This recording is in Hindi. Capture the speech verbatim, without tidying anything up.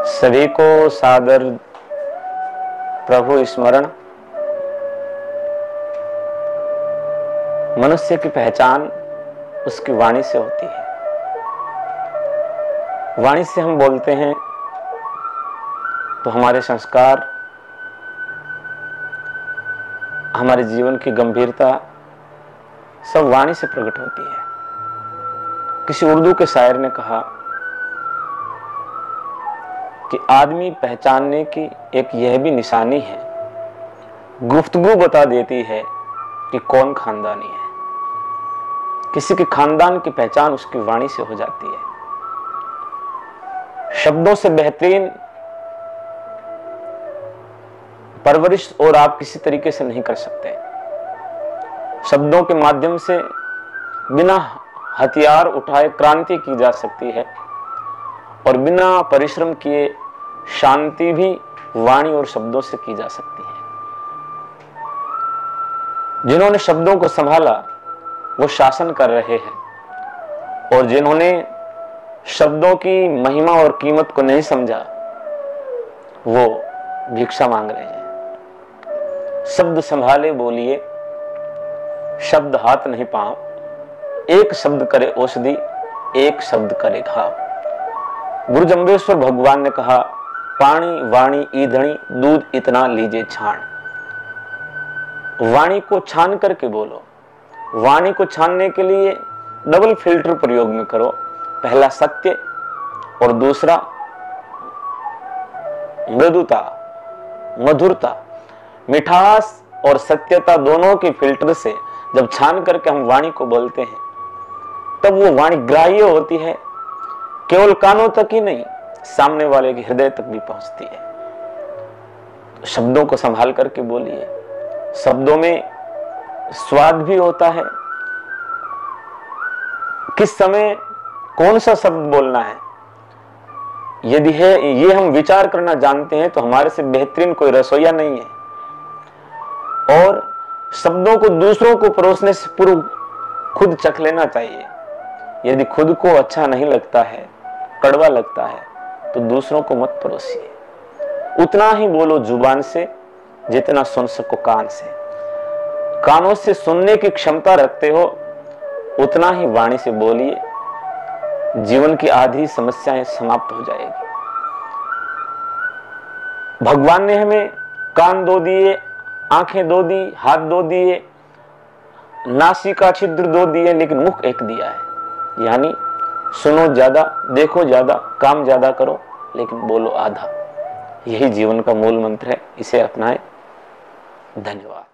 सभी को सादर प्रभु स्मरण। मनुष्य की पहचान उसकी वाणी से होती है। वाणी से हम बोलते हैं तो हमारे संस्कार, हमारे जीवन की गंभीरता सब वाणी से प्रकट होती है। किसी उर्दू के शायर ने कहा कि आदमी पहचानने की एक यह भी निशानी है, गुफ्तगू बता देती है कि कौन खानदानी है। किसी के खानदान की पहचान उसकी वाणी से हो जाती है। शब्दों से बेहतरीन परवरिश और आप किसी तरीके से नहीं कर सकते। शब्दों के माध्यम से बिना हथियार उठाए क्रांति की जा सकती है और बिना परिश्रम किए शांति भी वाणी और शब्दों से की जा सकती है। जिन्होंने शब्दों को संभाला वो शासन कर रहे हैं और जिन्होंने शब्दों की महिमा और कीमत को नहीं समझा वो भिक्षा मांग रहे हैं। शब्द संभाले बोलिए, शब्द हाथ नहीं पांव, एक शब्द करे औषधि, एक शब्द करे घाव। गुरु जम्बेश्वर भगवान ने कहा, पानी वाणी ईधनी दूध इतना लीजिए छान। वाणी को छान करके बोलो। वाणी को छानने के लिए डबल फिल्टर प्रयोग में करो। पहला सत्य और दूसरा मृदुता, मधुरता। मिठास और सत्यता दोनों के फिल्टर से जब छान करके हम वाणी को बोलते हैं तब वो वाणी ग्राह्य होती है। केवल कानों तक ही नहीं, सामने वाले के हृदय तक भी पहुंचती है। तो शब्दों को संभाल करके बोलिए। शब्दों में स्वाद भी होता है। किस समय कौन सा शब्द बोलना है यदि है ये हम विचार करना जानते हैं तो हमारे से बेहतरीन कोई रसोइया नहीं है। और शब्दों को दूसरों को परोसने से पूर्व खुद चख लेना चाहिए। यदि खुद को अच्छा नहीं लगता है, कड़वा लगता है, तो दूसरों को मत परोसिए। उतना ही बोलो जुबान से जितना सुन सको कान से। कानों से सुनने की क्षमता रखते हो उतना ही वाणी से बोलिए। जीवन की आधी समस्याएं समाप्त हो जाएगी। भगवान ने हमें कान दो दिए, आंखें दो दी, हाथ दो दिए, नासिका छिद्र दो दिए, लेकिन मुख एक दिया है। यानी सुनो ज्यादा, देखो ज्यादा, काम ज्यादा करो, लेकिन बोलो आधा। यही जीवन का मूल मंत्र है। इसे अपनाएं। धन्यवाद।